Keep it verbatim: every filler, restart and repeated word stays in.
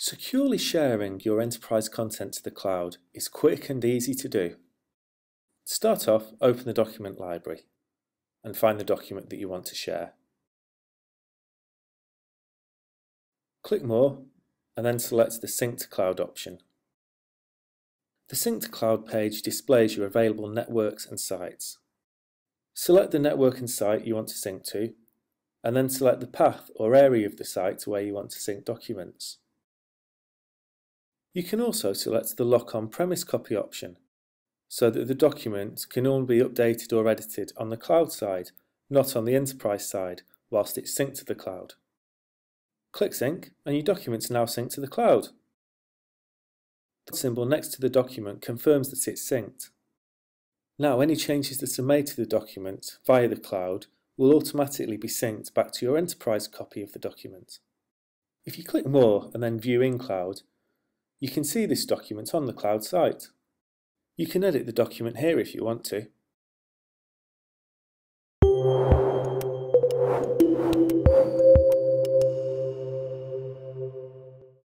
Securely sharing your enterprise content to the cloud is quick and easy to do. To start off, open the document library and find the document that you want to share. Click More and then select the Sync to Cloud option. The Sync to Cloud page displays your available networks and sites. Select the network and site you want to sync to, and then select the path or area of the site to where you want to sync documents. You can also select the Lock On-Premise copy option, so that the document can only be updated or edited on the cloud side, not on the enterprise side, whilst it's synced to the cloud. Click Sync and your document's now synced to the cloud. The symbol next to the document confirms that it's synced. Now any changes that are made to the document via the cloud will automatically be synced back to your enterprise copy of the document. If you click More and then View in Cloud, you can see this document on the cloud site. You can edit the document here if you want to.